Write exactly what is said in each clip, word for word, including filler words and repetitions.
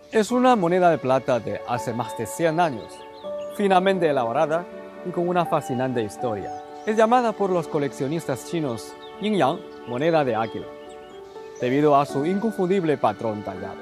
Es una moneda de plata de hace más de cien años, finamente elaborada y con una fascinante historia. Es llamada por los coleccionistas chinos Yin Yang, moneda de águila, debido a su inconfundible patrón tallado.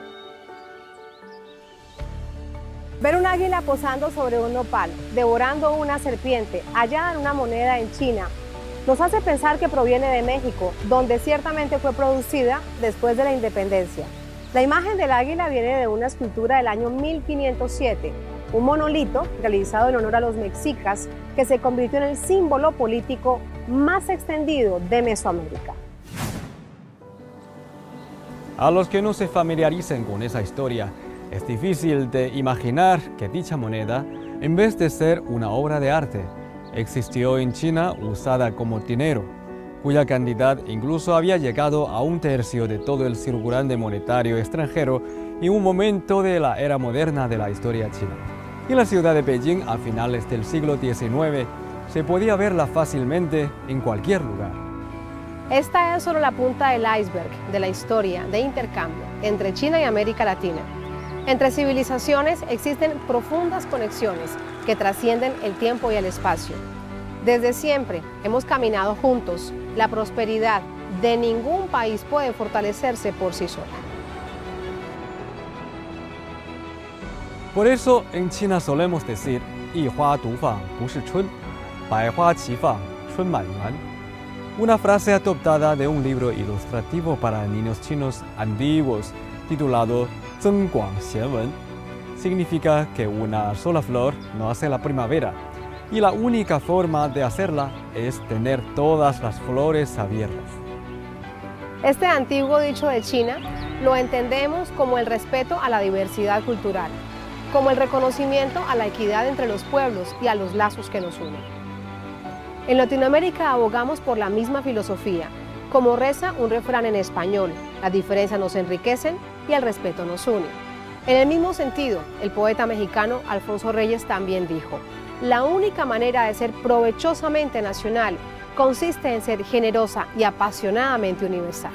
Ver un águila posando sobre un nopal, devorando una serpiente hallada en una moneda en China, nos hace pensar que proviene de México, donde ciertamente fue producida después de la independencia. La imagen del águila viene de una escultura del año mil quinientos siete, un monolito realizado en honor a los mexicas que se convirtió en el símbolo político más extendido de Mesoamérica. A los que no se familiaricen con esa historia, es difícil de imaginar que dicha moneda, en vez de ser una obra de arte, existió en China usada como dinero, cuya cantidad incluso había llegado a un tercio de todo el circulante monetario extranjero en un momento de la era moderna de la historia china. En la ciudad de Beijing, a finales del siglo diecinueve, se podía verla fácilmente en cualquier lugar. Esta es solo la punta del iceberg de la historia de intercambio entre China y América Latina. Entre civilizaciones existen profundas conexiones que trascienden el tiempo y el espacio. Desde siempre hemos caminado juntos. La prosperidad de ningún país puede fortalecerse por sí sola. Por eso en China solemos decir "一花独放不是春，百花齐放春满园", una frase adoptada de un libro ilustrativo para niños chinos antiguos titulado "Zeng Guang Xian Wen". Significa que una sola flor no hace la primavera, y la única forma de hacerla es tener todas las flores abiertas. Este antiguo dicho de China lo entendemos como el respeto a la diversidad cultural, como el reconocimiento a la equidad entre los pueblos y a los lazos que nos unen. En Latinoamérica abogamos por la misma filosofía, como reza un refrán en español: la diferencia nos enriquece y el respeto nos une. En el mismo sentido, el poeta mexicano Alfonso Reyes también dijo: la única manera de ser provechosamente nacional consiste en ser generosa y apasionadamente universal.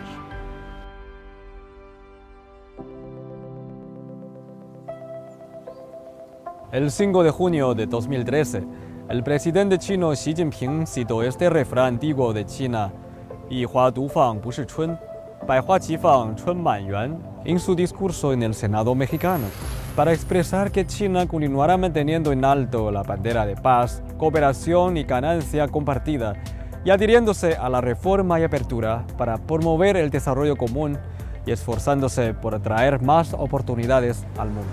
El cinco de junio de dos mil trece, el presidente chino Xi Jinping citó este refrán antiguo de China, "一花独放不是春，百花齐放春满园", en su discurso en el Senado mexicano, para expresar que China continuará manteniendo en alto la bandera de paz, cooperación y ganancia compartida, y adhiriéndose a la reforma y apertura para promover el desarrollo común y esforzándose por traer más oportunidades al mundo.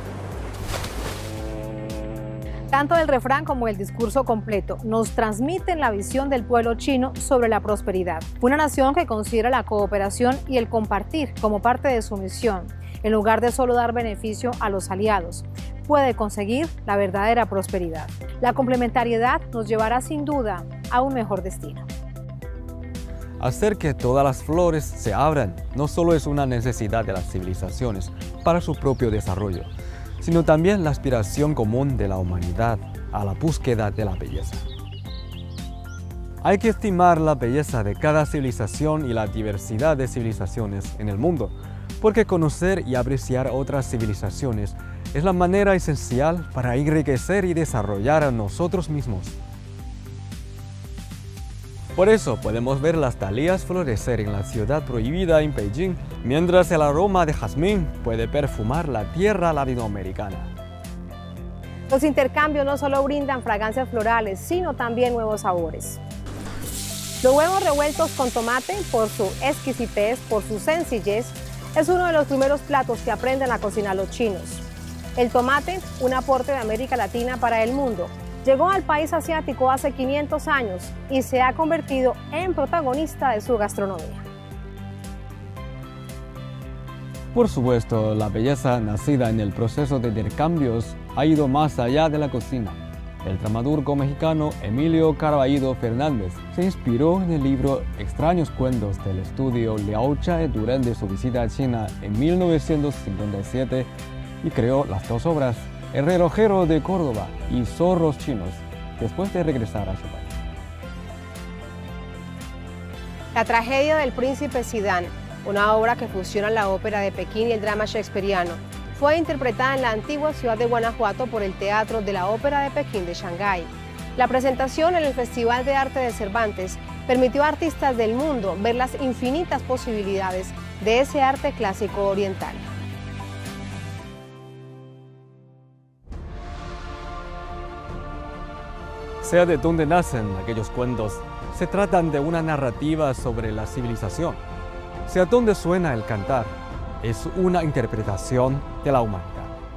Tanto el refrán como el discurso completo nos transmiten la visión del pueblo chino sobre la prosperidad. Una nación que considera la cooperación y el compartir como parte de su misión, en lugar de solo dar beneficio a los aliados, puede conseguir la verdadera prosperidad. La complementariedad nos llevará sin duda a un mejor destino. Hacer que todas las flores se abran no solo es una necesidad de las civilizaciones para su propio desarrollo, sino también la aspiración común de la humanidad a la búsqueda de la belleza. Hay que estimar la belleza de cada civilización y la diversidad de civilizaciones en el mundo, porque conocer y apreciar otras civilizaciones es la manera esencial para enriquecer y desarrollar a nosotros mismos. Por eso podemos ver las dalias florecer en la ciudad prohibida en Beijing, mientras el aroma de jazmín puede perfumar la tierra latinoamericana. Los intercambios no solo brindan fragancias florales, sino también nuevos sabores. Los huevos revueltos con tomate, por su exquisitez, por su sencillez, es uno de los primeros platos que aprenden a cocinar los chinos. El tomate, un aporte de América Latina para el mundo, llegó al país asiático hace quinientos años y se ha convertido en protagonista de su gastronomía. Por supuesto, la belleza nacida en el proceso de intercambios ha ido más allá de la cocina. El dramaturgo mexicano Emilio Caraballo Fernández se inspiró en el libro Extraños Cuentos del estudio Liao Chai durante su visita a China en mil novecientos cincuenta y siete y creó las dos obras, El relojero de Córdoba y Zorros chinos, después de regresar a su país. La tragedia del príncipe Zidane, una obra que fusiona la ópera de Pekín y el drama shakespeariano, fue interpretada en la antigua ciudad de Guanajuato por el Teatro de la Ópera de Pekín de Shanghái. La presentación en el Festival de Arte de Cervantes permitió a artistas del mundo ver las infinitas posibilidades de ese arte clásico oriental. Sea de dónde nacen aquellos cuentos, se tratan de una narrativa sobre la civilización. Sea dónde suena el cantar, es una interpretación de la humanidad.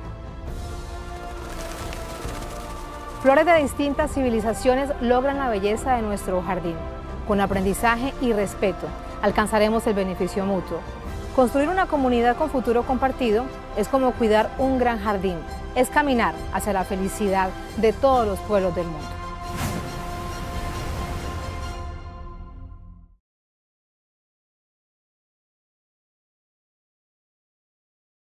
Flores de distintas civilizaciones logran la belleza de nuestro jardín. Con aprendizaje y respeto, alcanzaremos el beneficio mutuo. Construir una comunidad con futuro compartido es como cuidar un gran jardín, es caminar hacia la felicidad de todos los pueblos del mundo.